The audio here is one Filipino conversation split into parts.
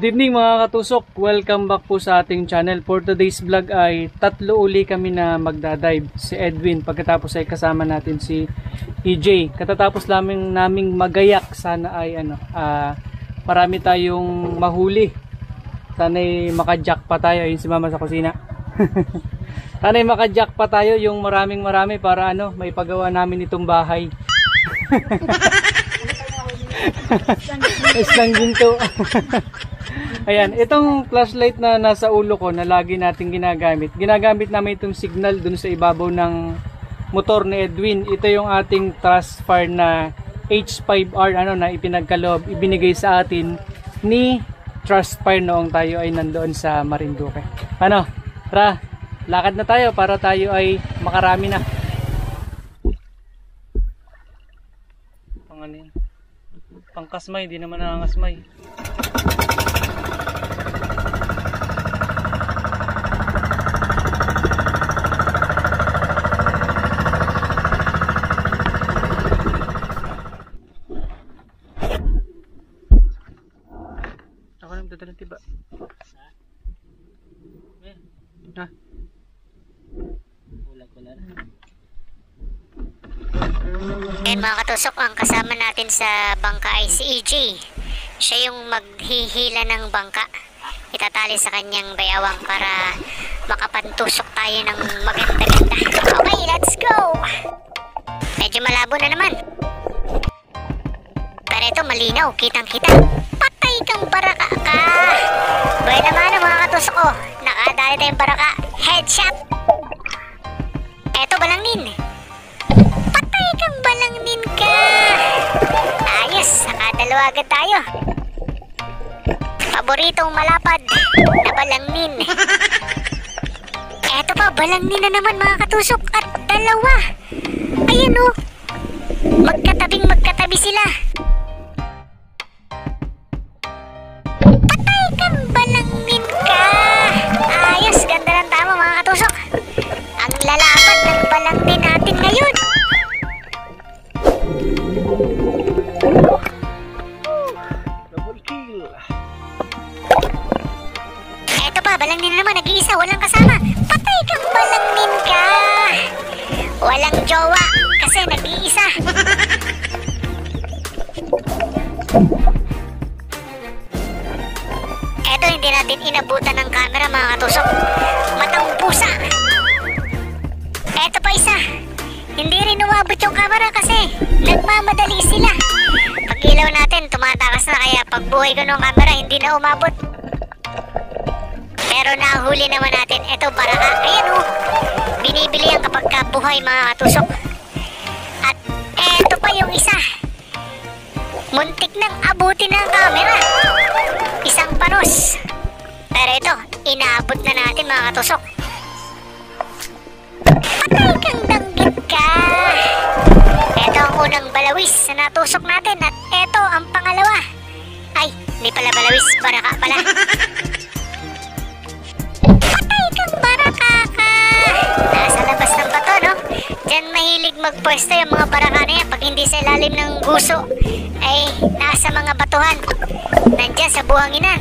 Good evening mga katusok, welcome back po sa ating channel. For today's vlog ay tatlo uli kami na magdadive. Si Edwin, pagkatapos ay kasama natin si EJ. Katatapos naming magayak, sana ay marami tayong mahuli. Sana ay makajack pa tayo, ayun si mama sa kusina. Sana ay makajack pa tayo yung marami para may pagawa namin itong bahay. Isang ginto. Ayan, itong flashlight na nasa ulo ko na lagi nating ginagamit namin itong signal dun sa ibabaw ng motor ni Edwin. Ito yung ating Trustfire na H5R na ipinagkaloob, ibinigay sa atin ni Trustfire noong tayo ay nandoon sa Marinduque. Tara, lakad na tayo para tayo ay makarami na. Pangkasmay, di naman nangangasmay. Ako na magdadalang tiba. Ha? Wala na. And mga katusok, ang kasama natin sa bangka ay si EJ. Siya yung maghihila ng bangka. Itatali sa kanyang bayawang para makapantusok tayo ng maganda-ganda. Okay, let's go! Medyo malabo na naman. Pero ito malinaw, kitang-kita. Patay kang baraka ka! Buhay naman mga katusok ko. Nakadali tayong baraka. Headshot! Eto balangin. Patay kang balangin ka! Ayos, nakadalawa agad tayo. Paboritong malapad na balangin. Eto pa, balangin na naman mga katusok. At dalawa. Ayan o. Magkatabi sila. Patay kang balangin ka! Ayos, ganda ng tama mga katusok. Ang lalapad ng balangin natin ngayon. Double kill. Eto pa, balangin na naman, nag-iisa, walang kasama. Patay kang balangin ka! Walang jowa, kasi nag-iisa. Eto, hindi natin inabutan ng camera mga katusok. Matang pusa. Eto pa isa. Hindi rin umabot yung camera kasi nagmamadali sila. Pag ilaw natin, tumatakas na, kaya pagbuhay ko ng camera, hindi na umabot. Pero nahuli naman natin. Eto, baraka. Ayan o. Binibili yan kapag kabuhay mga katusok. At eto pa yung isa. Muntik nang abutin ng camera. Isang panos. Pero ito, inaabot na natin mga katusok. Patay kang danggit ka! Ito ang unang balawis na natusok natin. At ito ang pangalawa. Ay, hindi pala balawis, baraka pala. Patay kang baraka ka! Nasa labas ng bato, no? Diyan mahilig magpwesto yung mga baraka na yan. Pag hindi sa ilalim ng guso, ay nasa mga batuhan. Nandyan sa buhanginan.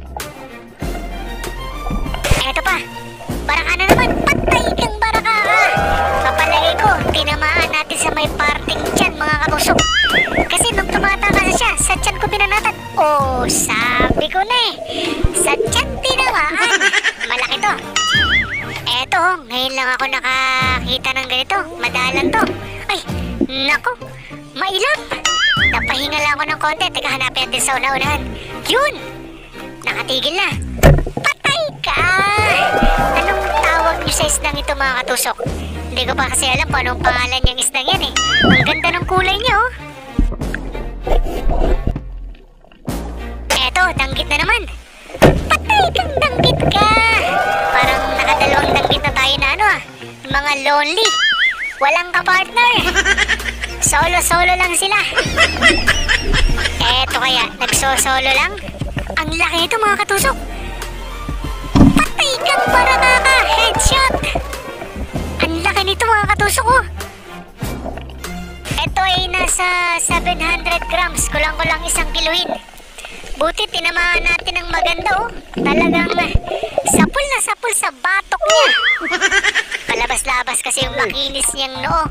Eto pa, baraka na naman. Patay kang baraka ka! Kapalagay ko, tinamaan natin sa may parting tiyan mga katusok. Kasi nung tumatakas siya, sa tiyan ko binanatan. Oh, sabi ko na eh. Sa tiyan tinamaan. Malaki to. Eto, ngayon lang ako nakakita ng ganito. Madalang to. Ay, nako, mailap. Napahinga lang ako ng konti. Teka, hanapin natin sa una-unahan. Yun! Nakatigil na. Patay ka! Anong tawag nyo sa isdang ito mga katusok? Hindi ko pa kasi alam kung anong pangalan niyang isdang yan eh. Ang ganda ng kulay niya oh. Eto, danggit na naman. Patay kang danggit ka! Parang nakadalawang danggit na tayo na mga lonely. Walang kapartner. Solo lang sila. Eto kaya, nagso-solo lang? Ang laki nito mga katusok. Patay kang baraka ka! Headshot! Ang laki nito mga katusok oh. Ito ay nasa 700 grams. Kulang-kulang 1 kiluhin. Buti tinamaan natin ng maganda oh. Talagang sapul na sapul sa batok niya. Palabas-labas kasi yung makinis niyang noo.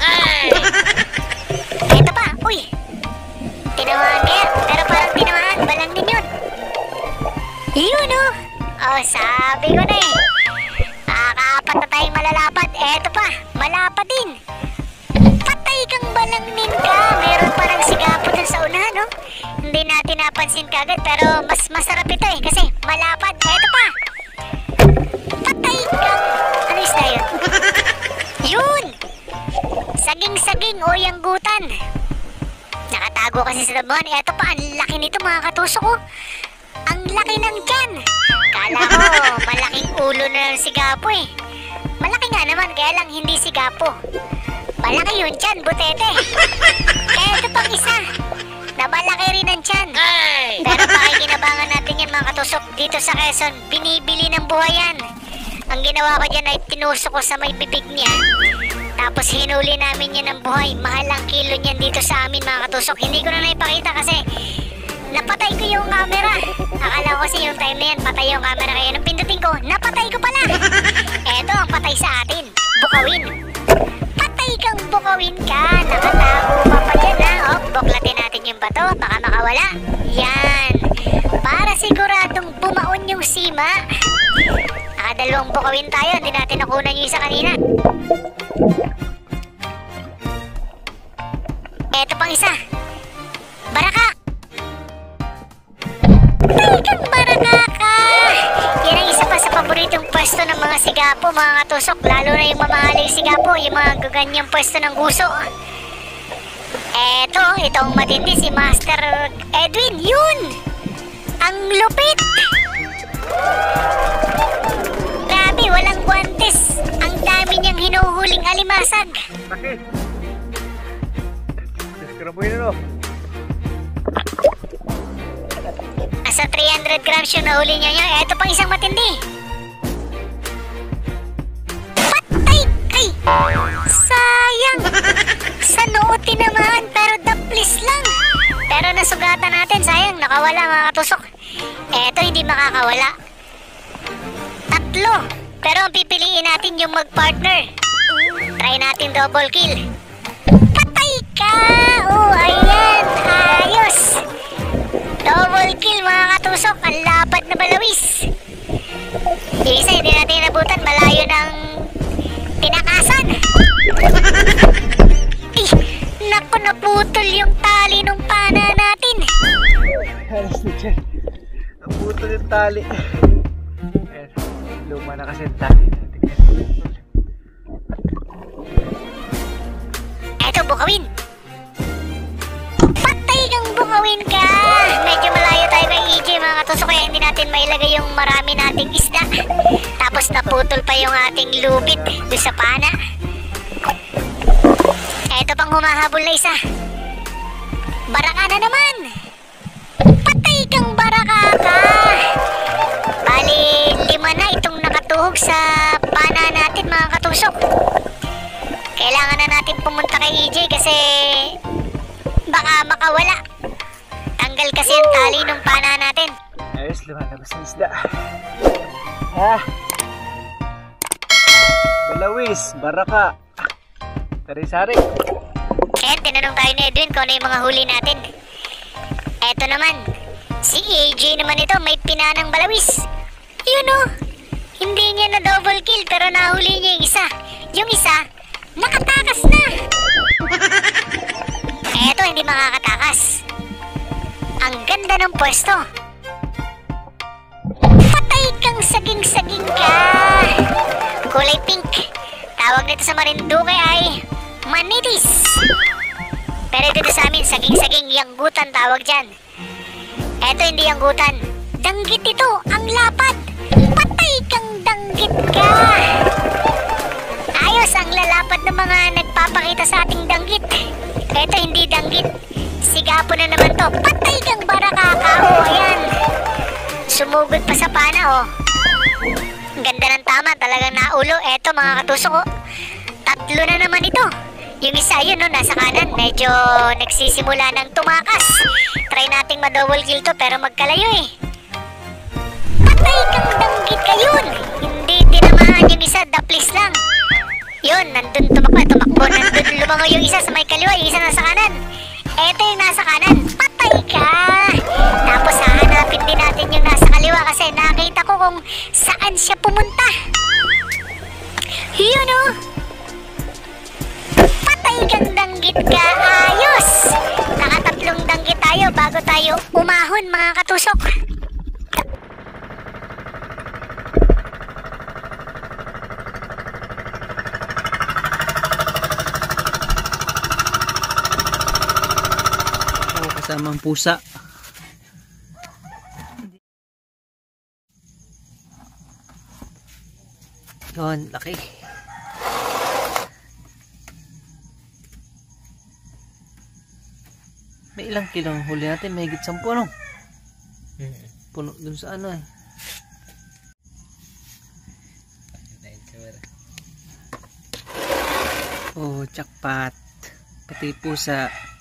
Ito pa, uy. Tinamaan kaya, pero parang tinamaan, balang din yun. Yun oh. Oh, sabi ko na eh. Nakakaapat na tayong malalapat. Eto pa, malapad din. Patay kang balangnin ka. Meron parang sigapo dun sa unahan no. Hindi natin napansin kagad pero mas masarap ito eh kasi malapad. Eto pa. Patay kang... Ano is na yun? Yun! Saging-saging o yanggutan. Nakatago kasi sa damuhan. Eto pa, ang laki nito mga katusok ko. Ang laki ng tiyan. Kala ko malaking ulo na ng sigapo eh. Malaki nga naman kaya lang hindi sigapo. Malaki yun tiyan, butete. Kaya ito pang isa. Nabalaki rin ang tiyan. Pero pakikinabangan natin yan mga katusok. Dito sa Quezon, binibili ng buhay yan. Ang ginawa ko dyan ay tinusok ko sa may bibig niya. Tapos hinuli namin yan ng buhay. Mahal ang kilo niyan dito sa amin mga katusok. Hindi ko na naipakita kasi napatay ko yung camera. Akala ko kasi yung time na yan patay yung camera. Kaya nung pindutin ko, napatay ko pala. Eto ang patay sa atin. Bukawin. Patay kang bukawin ka. Nakatago pa pa dyan ha. O, buklatin natin yung bato. Baka makawala. Yan. Para siguradong bumaon yung sima. Nakadalawang bukawin tayo. Hindi natin nakunan yung isa kanina. Eto pang isa. Baraka. Patay kang baraka ka. Yan ang isa pa sa paboritong pwesto ng mga sigapo mga katusok. Lalo na yung mamahaling sigapo. Yung mga gaganyang pwesto ng guso. Eto, itong matindi si Master Edwin. Yun! Ang lupit! Grabe, walang guantes. Ang dami niyang hinuhuling alimasag. Bakit? Diskrabuhin na no? Nasa 300 grams yung nahuli niya. Eto pang isang matindi. Patay! Ay! Sayang! Sa noo tinamaan pero daplis lang. Pero nasugatan natin. Sayang, nakawala mga katusok. Eto hindi makakawala. Tatlo. Pero ang pipiliin natin yung mag-partner. Try natin double kill. Patay ka! Oh, ayan. Ayos. Double kill mga katusok. Ang lapad na balawis. Yung isa hindi natin nabutan. Malayo ng tinakasan. Ay, naku, naputol yung tali ng pana natin. Halos na dyan. Naputol yung tali. Ayan, luma na kasi yung tali natin. Eto, bukawin. Patay kang bukawin ka. Medyo malayo tayo kay EJ mga katusok. Kaya hindi natin mailagay yung marami nating isda. Tapos naputol pa yung ating lubid doon sa pana. Eto pang humahabol na isa. Baraka na naman. Patay kang baraka ka. Bali, 5 na itong nakatuhog sa pana natin mga katusok. Kailangan na natin pumunta kay EJ kasi baka makawala. Tanggal kasi yung tali ng pana natin. Ayos, lumalabas ng isda. Ah! Balawis, baraka. Sari-sari. Ayan, tinanong tayo ni Edwin kung ano yung mga huli natin. Eto naman, si AJ naman ito, may pinanang balawis. Yun o, hindi niya na double kill pero nahuli niya yung isa. Yung isa, nakatakas na. Eto, hindi makakatakas. Ang ganda ng pwesto. Patay kang saging-saging ka. Kulay pink. Tawag nito sa Marinduque ay manitis. Pero dito sa amin, saging-saging, yanggutan tawag dyan. Eto hindi yanggutan. Danggit ito, ang lapad. Patay kang danggit ka. Ayos ang lalapad ng mga nagpapakita sa ating danggit. Eto hindi danggit. Sigapo na naman to. Patay kang baraka ka. O, ayan. Sumugod pa sa pana, oh. Ang ganda ng tama, talagang naulo. Eto mga katusok, oh. 3 na naman ito. Yung isa, yun no, nasa kanan. Medyo nagsisimula ng tumakas. Try nating ma-double kill to pero magkalayo eh. Patay kang danggit ka yun! Hindi tinamaan yung isa, daplis lang. Yun, nandun tumakbo. Nandun lumango yung isa sa may kaliwa, yung isa nasa kanan. Eto yung nasa kanan. Patay ka! Tapos hahanapin din natin yung nasa kaliwa kasi nakita ko kung saan siya pumunta. Yun o! Patay kang danggit ka! Ayos! Nakatatlong danggit tayo bago tayo umahon mga katusok. Kasamang pusa. Yun, laki. May ilang kilo ang huli natin? May higit 10, no? Puno dun sa ano eh. Oh, jackpot. Pati pusa.